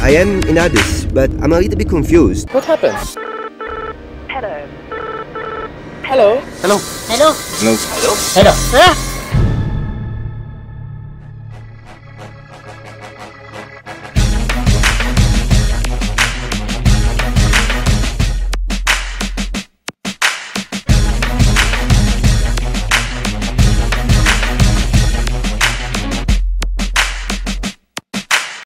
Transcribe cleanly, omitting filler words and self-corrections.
I am in Addis, but I'm a little bit confused. What happened? Hello. Hello? Hello. Hello. Hello. Hello?